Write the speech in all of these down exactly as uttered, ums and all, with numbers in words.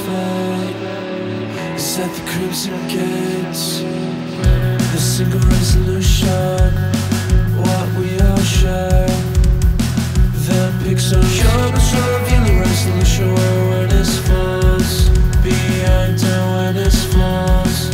fate is at the crimson gates. The single resolution, what we all share. The pixel shows reveal the resolution where awareness falls behind awareness flaws.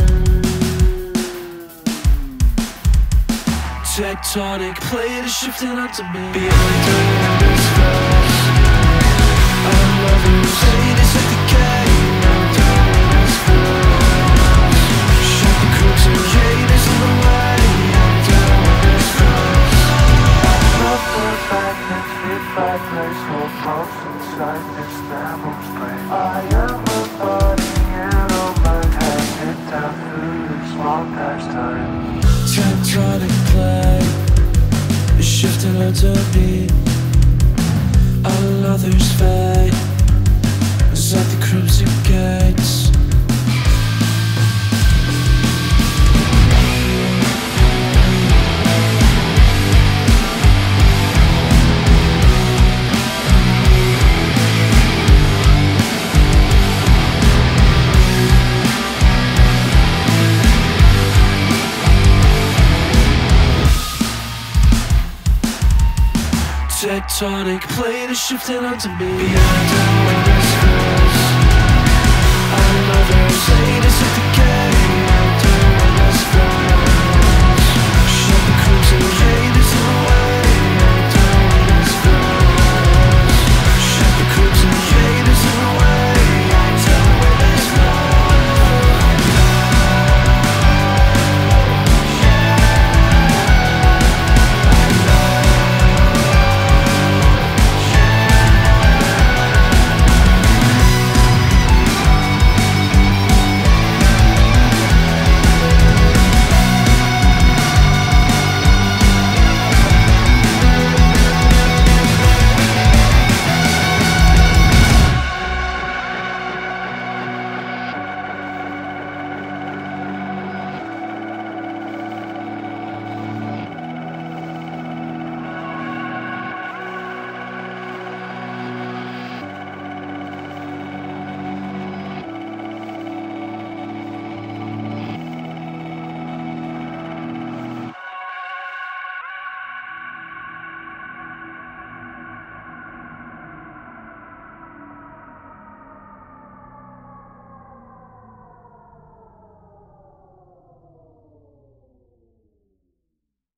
Tectonic plate is shifting onto me behind awareness falls. I'm loving fate is at the gate behind awareness falls. Shut the crimson jade is in the way behind awareness falls. Love for magnets, fit vibrates, no pulse inside this devil's brain. I am a body and all my head hit down through this long past time. Tectonic plate is shifting onto me. Another's fate is at the crimson gates. Tectonic plate is shifting onto me behind